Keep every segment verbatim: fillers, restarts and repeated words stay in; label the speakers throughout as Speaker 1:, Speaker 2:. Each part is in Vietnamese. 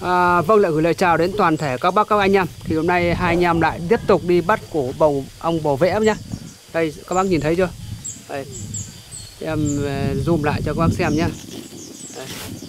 Speaker 1: À, vâng, lại gửi lời chào đến toàn thể các bác các anh em. Thì hôm nay hai anh em lại tiếp tục đi bắt cổ bầu ong bò vẽ nhá. Đây các bác nhìn thấy chưa? Đây. Em zoom lại cho các bác xem nhá. Đây.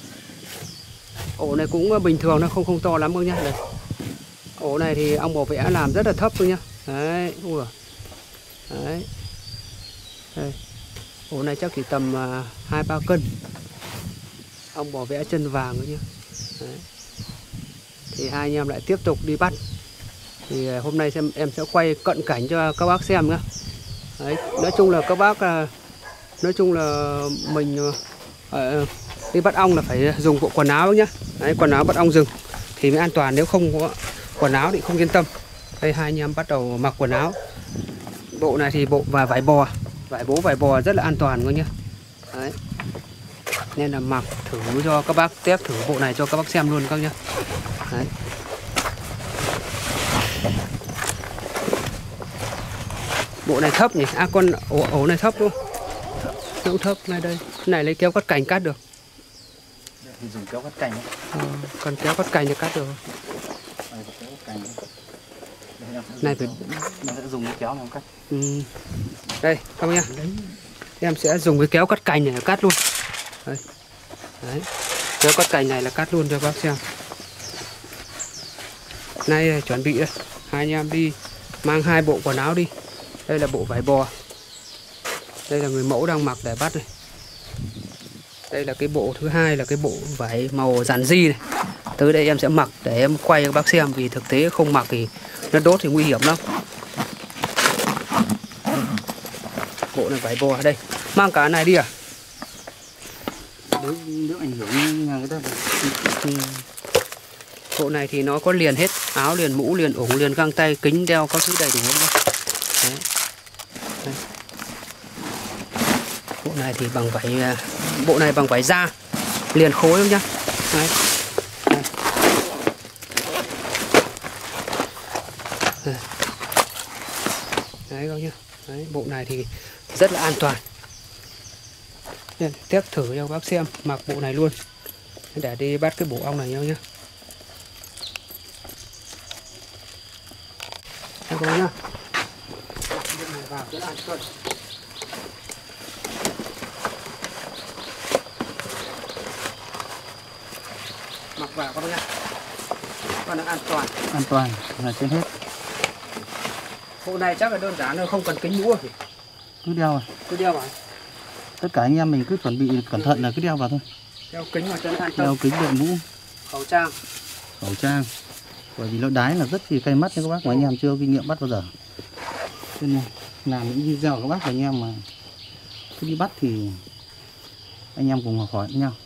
Speaker 1: Ổ này cũng bình thường, nó không không to lắm đâu nhá. Đây. Ổ này thì ong bò vẽ làm rất là thấp thôi nhá. Đấy, ui. Đấy. Đây. Ổ này chắc chỉ tầm hai ba cân. Ong bò vẽ chân vàng thôi nhá. Đấy. Thì hai anh em lại tiếp tục đi bắt. Thì hôm nay xem em sẽ quay cận cảnh cho các bác xem nhá. Đấy, nói chung là các bác nói chung là mình uh, đi bắt ong là phải dùng bộ quần áo nhá. Đấy, quần áo bắt ong rừng thì mới an toàn, nếu không có quần áo thì không yên tâm. Đây hai anh em bắt đầu mặc quần áo. Bộ này thì bộ và vải bò, vải bố vải bò rất là an toàn luôn nhá. Đấy. Nên là mặc thử cho các bác, test thử bộ này cho các bác xem luôn các nhá. Đấy. Bộ này thấp nhỉ? À con ổ, ổ này thấp luôn. Nó thấp này đây. Cái này lấy kéo cắt cành cắt được.
Speaker 2: Thì dùng kéo cắt cành.
Speaker 1: À, còn kéo cắt cành thì cắt được. Này phải
Speaker 2: mình sẽ dùng cái kéo này cắt.
Speaker 1: Ừ. Đây các bác nhá. Em sẽ dùng cái kéo cắt cành này cắt luôn. Đây. Đấy. Kéo cắt cành này là cắt luôn cho các bác xem. Nay chuẩn bị đây. Hai anh em đi mang hai bộ quần áo đi. Đây là bộ vải bò. Đây là người mẫu đang mặc để bắt này. Đây là cái bộ thứ hai là cái bộ vải màu giản di này. Tới đây em sẽ mặc để em quay cho các bác xem, vì thực tế không mặc thì nó đốt thì nguy hiểm lắm. Bộ này vải bò đây. Mang cả này đi à?
Speaker 2: Nếu, nếu ảnh hưởng nhà người ta
Speaker 1: ừ. Bộ này thì nó có liền hết, áo liền, mũ liền, ủng liền, găng tay, kính đeo, có thứ đầy đủ không? Đấy. Đấy. Bộ này thì bằng vải, bộ này bằng vải da liền khối không nhá. Đấy. Đấy. Đấy. Đấy không nhá. Đấy, bộ này thì rất là an toàn. Nên test thử cho các bác xem, mặc bộ này luôn để đi bắt cái bộ ong này nhau nhá. Đây các bác nhá. Bộ này vào rất an toàn. Mặc vào các bác nhá. Còn là an toàn.
Speaker 2: An toàn là trên hết.
Speaker 1: Bộ này chắc là đơn giản thôi, không cần kính mũ gì.
Speaker 2: Cứ đeo à?
Speaker 1: Cứ đeo vào.
Speaker 2: Tất cả anh em mình cứ chuẩn bị cẩn thận là cứ đeo vào thôi.
Speaker 1: Đeo kính vào chân an tâm.
Speaker 2: Đeo kính, đội mũ,
Speaker 1: khẩu trang.
Speaker 2: Khẩu trang. Bởi vì nó đái là rất thì cay mắt nha các bác, mà anh em chưa kinh nghiệm bắt bao giờ. Cho nên làm những video các bác và anh em mà cứ đi bắt thì anh em cùng học hỏi với nhau.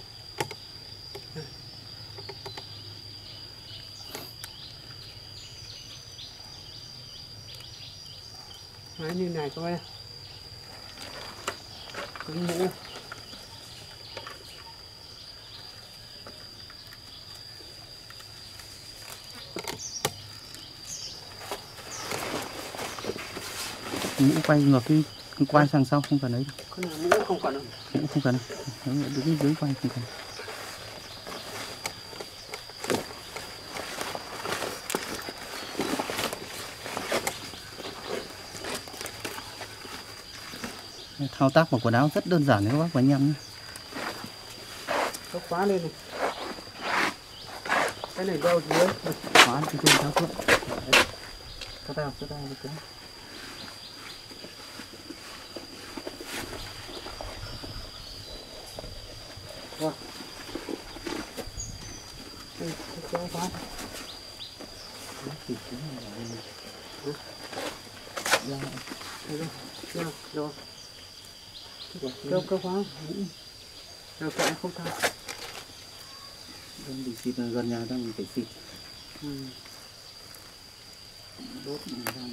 Speaker 1: Đấy, như này các bác. Kính mũ.
Speaker 2: Mũ quay ngược cái, cái quay sang sau không cần đấy.
Speaker 1: Cái này mũ không cần đâu.
Speaker 2: Mũ không cần. Đứng dưới quay không cần. Thao tác mặc quần áo rất đơn giản đấy các bác và anh em nhé.
Speaker 1: Nó khóa lên này. Cái này đeo dưới.
Speaker 2: Khóa trên trên tháo xuống. Tháo tay, tháo tay cái.
Speaker 1: Rồi. Đây, kéo khóa. Rồi, rồi. Kéo kéo khóa. Rồi kệ không sao.
Speaker 2: Đang bị xịt gần nhà đang bị phải xịt.
Speaker 1: Ừ.
Speaker 2: Đốt này đang.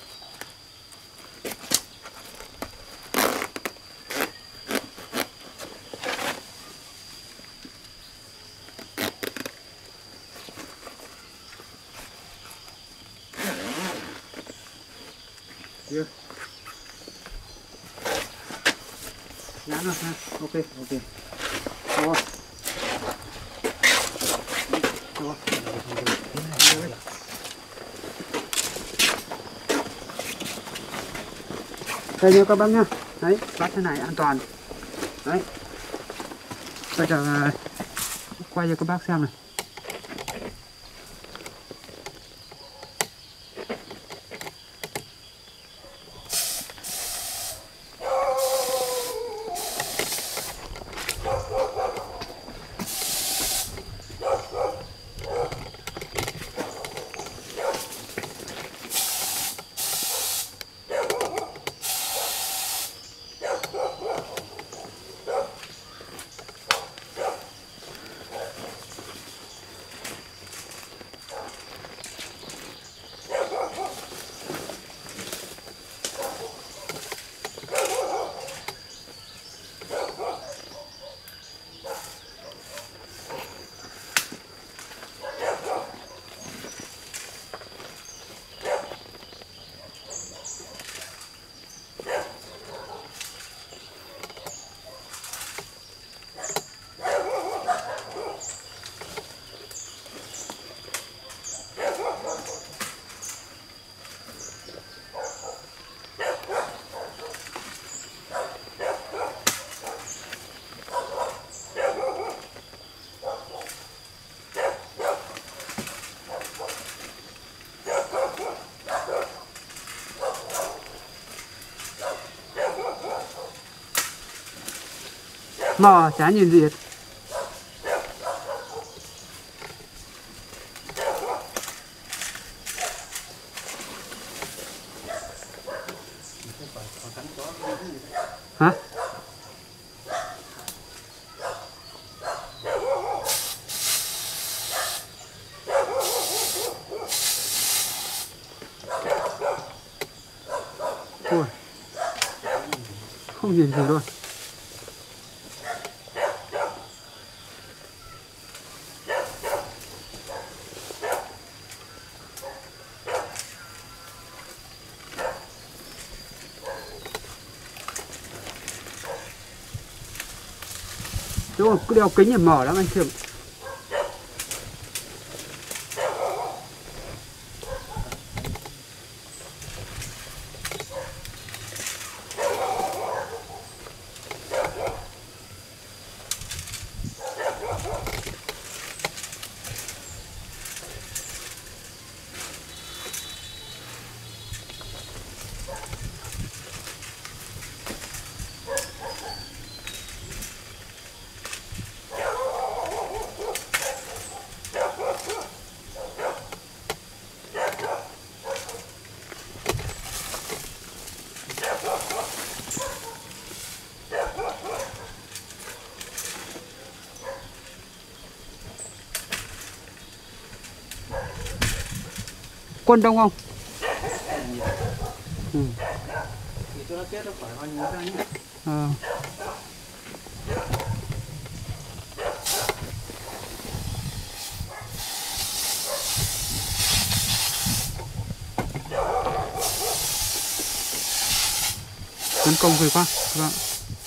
Speaker 1: Chưa. Dán rồi ha. Ok, ok. Rồi. Đây nha các bác nhá. Đấy, bắt thế này an toàn. Đấy. Bây giờ quay cho các bác xem này. Mò chả nhìn gì hết. Hả? Ôi, không nhìn gì luôn. Đúng rồi, cứ đeo kính để mở lắm anh Thiểm. Quân đông không? Ừ.
Speaker 2: Cho nó chết nó khỏi hoa nhớ ra nhé.
Speaker 1: À. Tấn công về quá các bạn.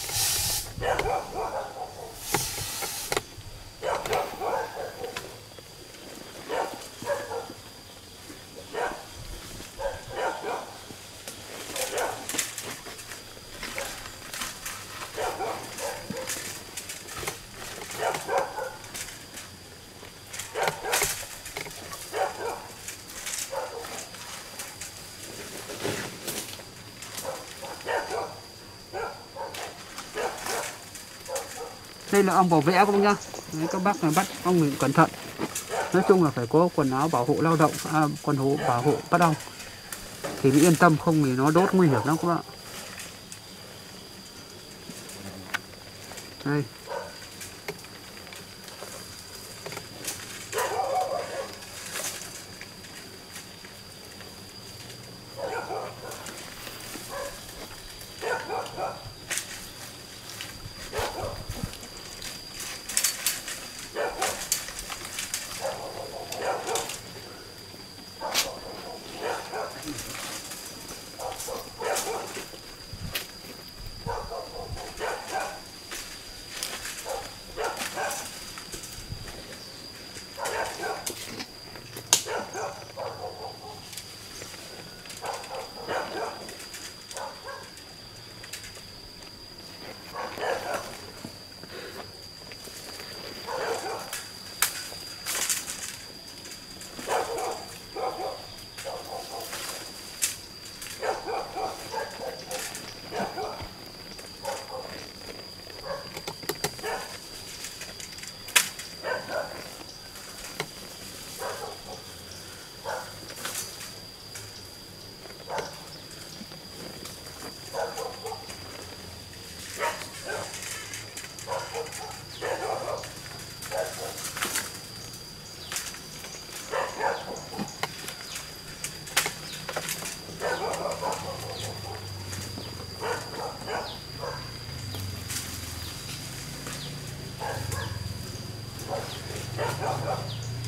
Speaker 1: Đây là ong bò vẽ các bác nhá. Đấy, các bác này bắt ong mình cẩn thận. Nói chung là phải có quần áo bảo hộ lao động, à, quần áo bảo hộ bắt ong thì mới yên tâm, không thì nó đốt nguy hiểm lắm các bạn. Đây.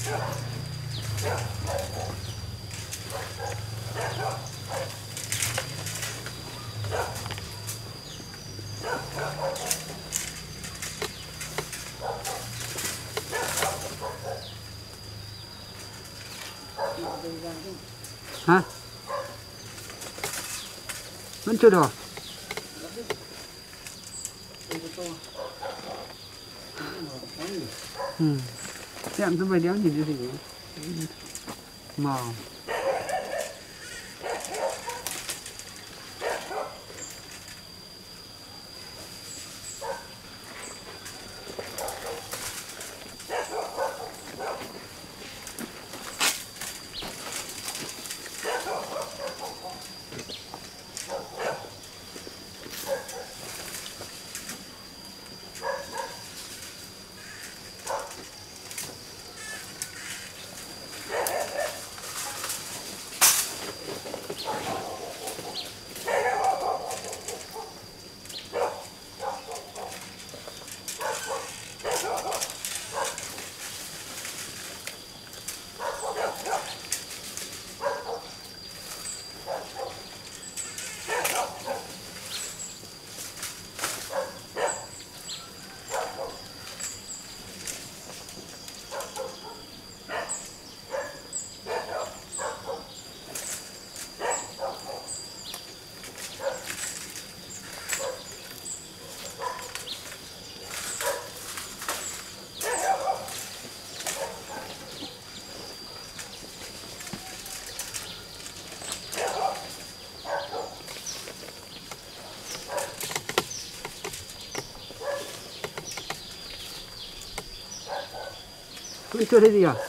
Speaker 1: Hả? Vẫn chưa được. Ừ. Xem cái video nhìn cái gì mò. Vẫn chưa thấy gì à?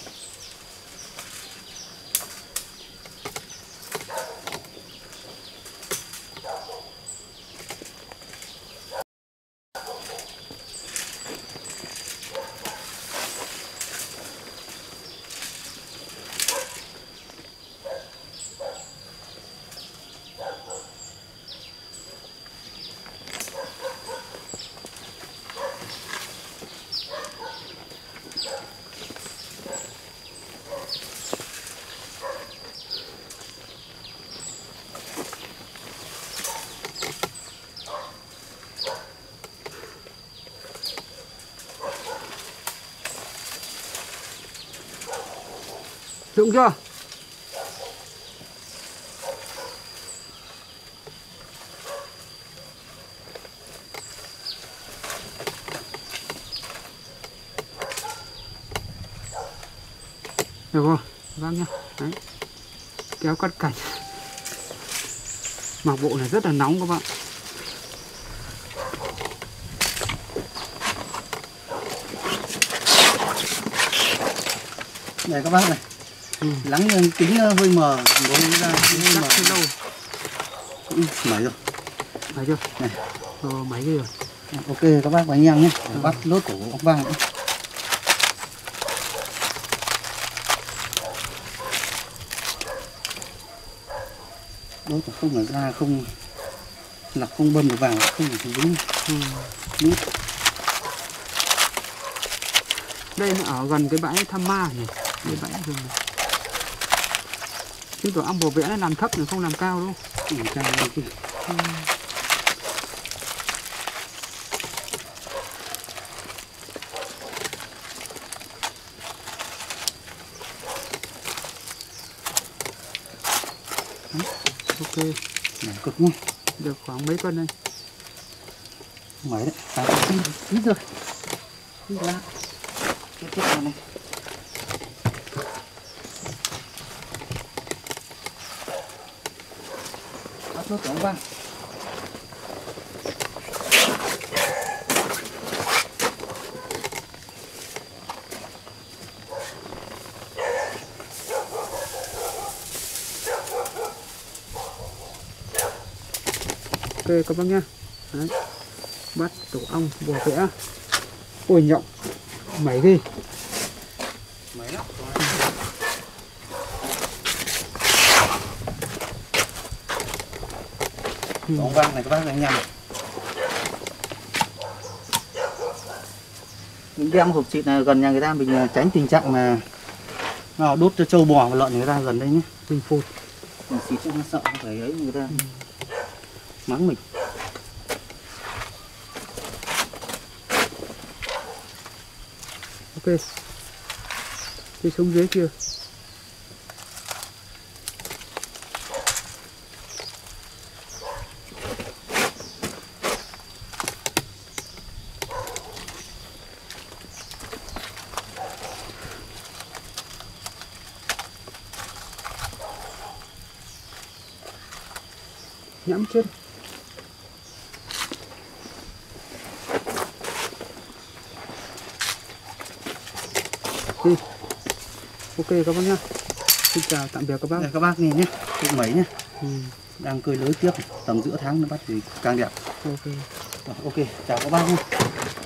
Speaker 1: Đúng chưa? Được không? Vâng nha. Đấy. Kéo cắt cảnh. Mặc bộ này rất là nóng các bạn.
Speaker 2: Này các bác này. Ừ. Lắng lên kính hơi mờ, bố ra kính hơi mờ.
Speaker 1: Lâu.
Speaker 2: Ừ, máy rồi.
Speaker 1: Máy chưa?
Speaker 2: Này.
Speaker 1: Ờ, máy rồi.
Speaker 2: Ok các bác và anh em nhé. Ừ. Bắt lốt của ông vang nữa. Đốt không ở ra không lọc không bơm được vào không thì đúng.
Speaker 1: Ừ.
Speaker 2: Đúng.
Speaker 1: Đây nó ở gần cái bãi Tham Ma nhỉ? Cái bãi rừng này. Chứ của ong bồ vẽ nó làm thấp rồi không làm cao đâu.
Speaker 2: Không làm cao đâu.
Speaker 1: Ừ. Ok.
Speaker 2: Này cực nhé.
Speaker 1: Được khoảng mấy cân đây?
Speaker 2: Mấy đấy, tám cân ít rồi. Ít lắm. Tiếp tiếp vào này. Bắt nốt ống vang.
Speaker 1: Ok các bác nhá. Đấy. Bắt tổ ong bò vẽ. Ôi nhộng. Mấy đi.
Speaker 2: Mấy lắm.
Speaker 1: Ừ.
Speaker 2: Ống vang này các bác đánh nhầm. Mình đem hộp xịt này gần nhà người ta, mình tránh tình trạng mà à, đốt cho trâu bò và lợn người ta gần đây nhé.
Speaker 1: Mình phụt.
Speaker 2: Mình xịt cho nó sợ không phải ấy người ta ừ. mắng mình.
Speaker 1: Ok. Đi xuống dưới kia. Nhắm chết. Đi. Ok các bác nhá. Xin chào tạm biệt các bác.
Speaker 2: Đây các bác nhìn nhé, cái mấy nhé.
Speaker 1: Ừ.
Speaker 2: Đang cơi lưới tiếp, tầm giữa tháng nó bắt thì càng đẹp.
Speaker 1: Ok.
Speaker 2: Ok, chào các bác nhé.